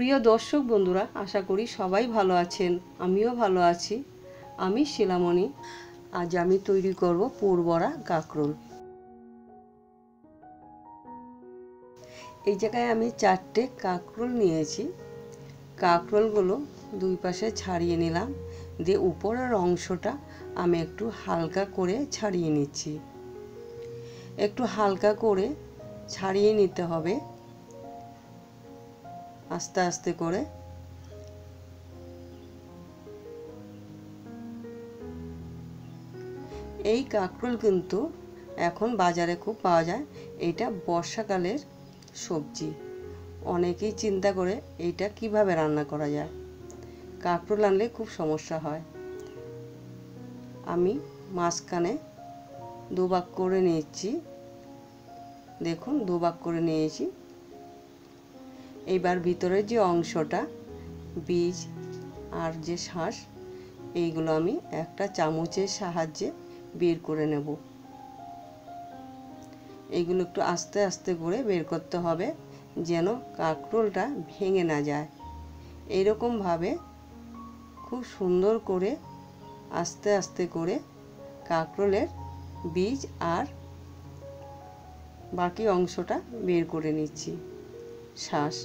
প্রিয় দর্শক বন্ধুরা, আশা করি সবাই ভালো আছেন। আমিও ভালো আছি। আমি শিলামণি। আজ আমি তৈরি করব পুর বড়া কাঁকরোল। এই জায়গায় আমি 4টে কাঁকরোল নিয়েছি। কাঁকরোলগুলো দুই পাশে ছাড়িয়ে নিলাম, দিয়ে উপরের অংশটা আমি একটু হালকা করে ছাড়িয়ে নিচ্ছি। একটু হালকা করে ছাড়িয়ে নিতে হবে, আস্তে আস্তে করে। এই কাঁকরোল কিন্তু এখন বাজারে খুব পাওয়া যায়। এটা বর্ষাকালের সবজি। অনেকেই চিন্তা করে এইটা কিভাবে রান্না করা যায়। কাঁকরোল আনলে খুব সমস্যা হয়। আমি মাঝখানে দুভাগ করে নিয়েছি। দেখুন, দুভাগ করে নিয়েছি। এইবার ভিতরের যে অংশটা, বীজ আর যে শাঁস, এইগুলো আমি একটা চামচের সাহায্যে বের করে নেব। এইগুলো একটু আস্তে আস্তে করে বের করতে হবে, যেন কাঁকরোলটা ভেঙে না যায়। এইরকমভাবে খুব সুন্দর করে আস্তে আস্তে করে কাঁকরোলের বীজ আর বাকি অংশটা বের করে নিচ্ছি। শাঁস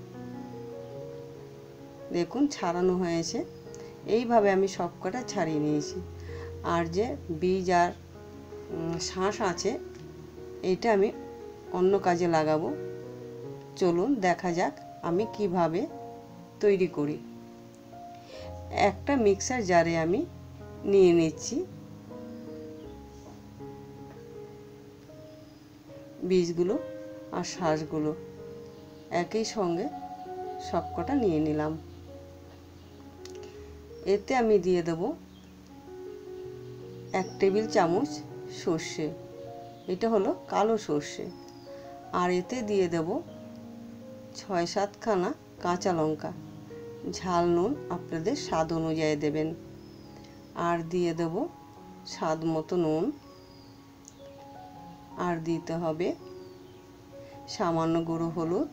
দেখুন ছাড়ানো হয়েছে। এইভাবে আমি সবকটা ছাড়িয়ে নিয়েছি। আর যে বীজ আর শাঁস আছে, এটা আমি অন্য কাজে লাগাবো। চলুন দেখা যাক আমি কিভাবে তৈরি করি। একটা মিক্সার জারে আমি নিয়ে নিচ্ছি বীজগুলো আর শাঁসগুলো, একই সঙ্গে সবকটা নিয়ে নিলাম। এতে আমি দিয়ে দেব 1 টেবিল চামচ সর্ষে, এটা হলো কালো সর্ষে। আর এতে দিয়ে দেব 6-7 খানা কাঁচা লঙ্কা। ঝাল নুন আপনাদের স্বাদ অনুযায়ী দেবেন। আর দিয়ে দেব স্বাদ মতো নুন। আর দিতে হবে সামান্য গুঁড়ো হলুদ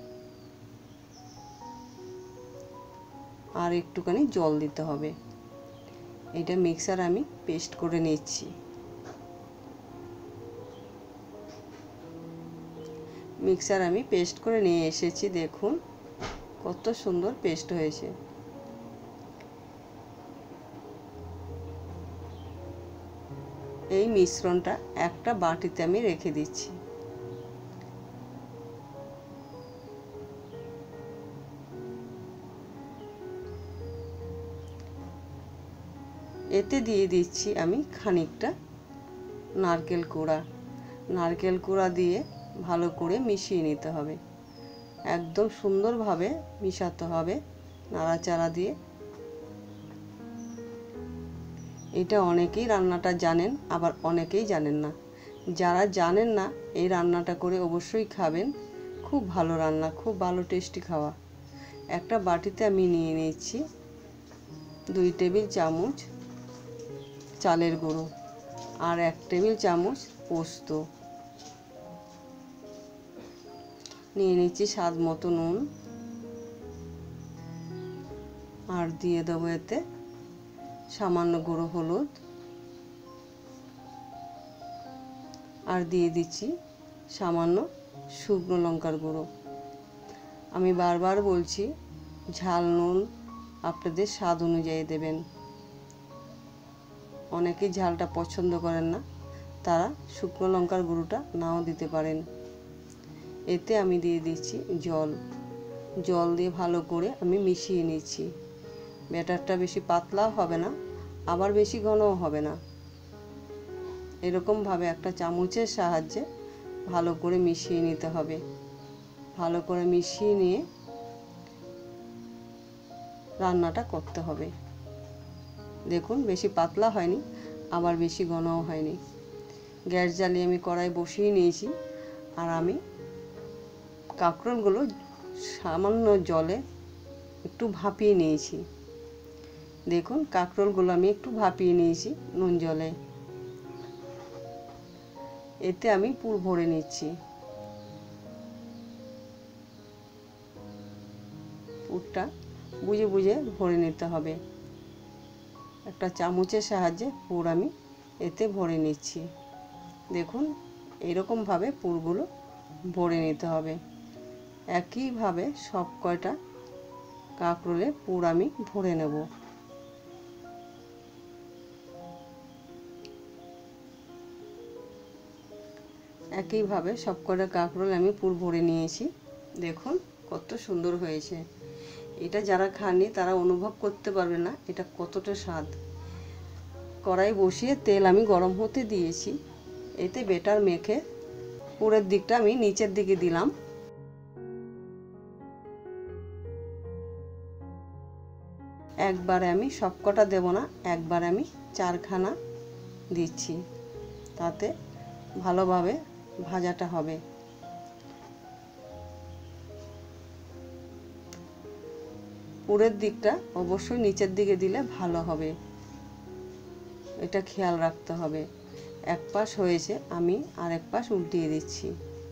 আর একটুখানি জল দিতে হবে। এটা মিক্সার আমি পেস্ট করে নিচ্ছি। মিক্সার আমি পেস্ট করে নিয়ে এসেছি। দেখুন কত সুন্দর পেস্ট হয়েছে। এই মিশ্রণটা একটা বাটিতে আমি রেখে দিচ্ছি। এতে দিয়ে দিচ্ছি আমি খানিকটা নারকেল কোড়া। নারকেল কোড়া দিয়ে ভালো করে মিশিয়ে নিতে হবে। একদম সুন্দরভাবে মিশাতে হবে নাড়াচাড়া দিয়ে। এটা অনেকেই রান্নাটা জানেন, আবার অনেকেই জানেন না। যারা জানেন না, এই রান্নাটা করে অবশ্যই খাবেন। খুব ভালো রান্না, খুব ভালো টেস্টি খাওয়া। একটা বাটিতে আমি নিয়ে নিচ্ছি 2 টেবিল চামচ চালের গুঁড়ো আর 1 টেবিল চামচ পোস্ত। নিয়ে নিচ্ছি স্বাদ মতো নুন। আর দিয়ে দেবো এতে সামান্য গুঁড়ো হলুদ। আর দিয়ে দিচ্ছি সামান্য শুকনো লঙ্কার গুঁড়ো। আমি বারবার বলছি, ঝাল নুন আপনাদের স্বাদ অনুযায়ী দেবেন। অনেকেই ঝালটা পছন্দ করেন না, তারা শুকনো লঙ্কার গুঁড়োটা নাও দিতে পারেন। এতে আমি দিয়ে দিচ্ছি জল। জল দিয়ে ভালো করে আমি মিশিয়ে নিচ্ছি। ব্যাটারটা বেশি পাতলাও হবে না, আবার বেশি ঘনও হবে না। এরকমভাবে একটা চামচের সাহায্যে ভালো করে মিশিয়ে নিতে হবে। ভালো করে মিশিয়ে নিয়ে রান্নাটা করতে হবে। দেখুন বেশি পাতলা হয়নি, আবার বেশি ঘনও হয়নি। গ্যাস জ্বালিয়ে আমি কড়াই বসিয়ে নিয়েছি। আর আমি কাঁকরোলগুলো সামান্য জলে একটু ভাপিয়ে নিয়েছি। দেখুন কাঁকরোলগুলো আমি একটু ভাপিয়ে নিয়েছি নুন জলে। এতে আমি পুর ভরে নিচ্ছি। দিকটা বুঝে বুঝে ভরে নিতে হবে। একটা চামচের সাহায্যে পুর আমি এতে ভরে নিচ্ছি। দেখুন এরকমভাবে পুরগুলো ভরে নিতে হবে। একইভাবে সব কয়টা কাঁকরোলের পুর আমি ভরে নেব। একইভাবে সব কয়টা কাঁকরোল আমি পুর ভরে নিয়েছি। দেখুন কত সুন্দর হয়েছে। এটা যারা খাননি তারা অনুভব করতে পারবে না এটা কতটা স্বাদ। কড়াই বসিয়ে তেল আমি গরম হতে দিয়েছি। এতে বেটার মেখে পুরের দিকটা আমি নিচের দিকে দিলাম। একবারে আমি সবকটা দেব না, একবারে আমি 4খানা দিচ্ছি, তাতে ভালোভাবে ভাজাটা হবে। পুরের দিকটা অবশ্যই নিচের দিকে দিলে ভালো হবে, এটা খেয়াল রাখতে হবে। এক পাশ হয়েছে, আমি আরেক পাশ উল্টিয়ে দিচ্ছি।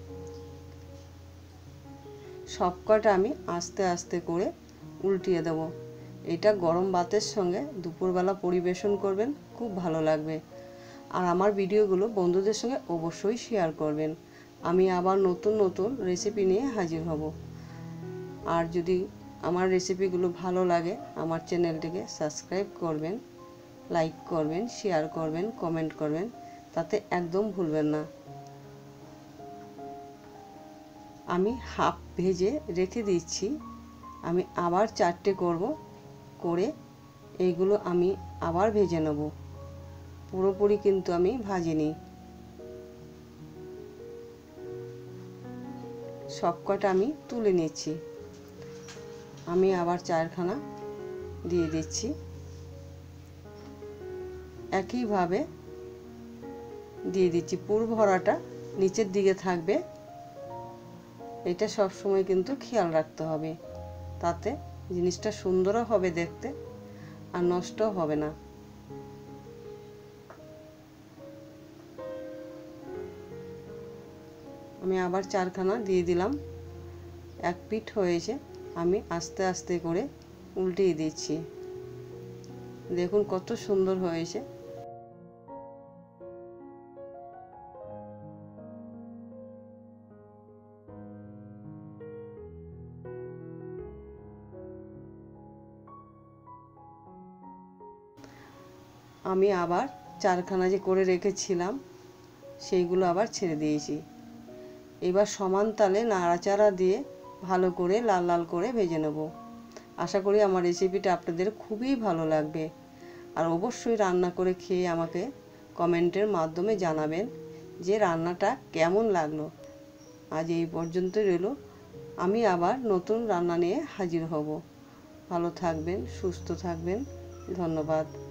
সবকটা আমি আস্তে আস্তে করে উল্টিয়ে দেব। এটা গরম ভাতের সঙ্গে দুপুরবেলা পরিবেশন করবেন, খুব ভালো লাগবে। আর আমার ভিডিওগুলো বন্ধুদের সঙ্গে অবশ্যই শেয়ার করবেন। আমি আবার নতুন নতুন রেসিপি নিয়ে হাজির হব। আর যদি আমার রেসিপিগুলো ভালো লাগে আমার চ্যানেলটিকে সাবস্ক্রাইব করবেন, লাইক করবেন, শেয়ার করবেন, কমেন্ট করবেন, তাতে একদম ভুলবেন না। আমি হাফ ভেজে রেখে দিচ্ছি। আমি আবার 4টে করব, করে এইগুলো আমি আবার ভেজে নেব। পুরোপুরি কিন্তু আমি ভাজিনি। সবকটা আমি তুলে নিচ্ছি। আমি আবার 4খানা দিয়ে দিচ্ছি। একইভাবে দিয়ে দিচ্ছি। পুর ভরাটা নিচের দিকে থাকবে, এটা সব সময় কিন্তু খেয়াল রাখতে হবে, তাতে জিনিসটা সুন্দরও হবে দেখতে আর নষ্টও হবে না। আমি আবার 4খানা দিয়ে দিলাম। এক পিঠ হয়েছে, আমি আস্তে আস্তে করে উল্টিয়ে দিচ্ছি। দেখুন কত সুন্দর হয়েছে। আমি আবার 4খানা যে করে রেখেছিলাম সেইগুলো আবার ছেড়ে দিয়েছি। এবার সমান তালে নাড়াচাড়া দিয়ে ভালো করে লাল লাল করে ভেজে নেব। আশা করি আমার রেসিপিটা আপনাদের খুবই ভালো লাগবে। আর অবশ্যই রান্না করে খেয়ে আমাকে কমেন্টের মাধ্যমে জানাবেন যে রান্নাটা কেমন লাগলো। আজ এই পর্যন্তই রইল। আমি আবার নতুন রান্না নিয়ে হাজির হব। ভালো থাকবেন, সুস্থ থাকবেন। ধন্যবাদ।